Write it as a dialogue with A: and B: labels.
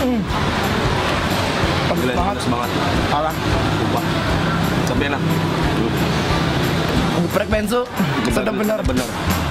A: Gila,
B: Banget.
A: semangat.
B: Parah.
A: Sumpah. Sampai enak.
B: Geprek bensu. Sedap bener.
A: Bener.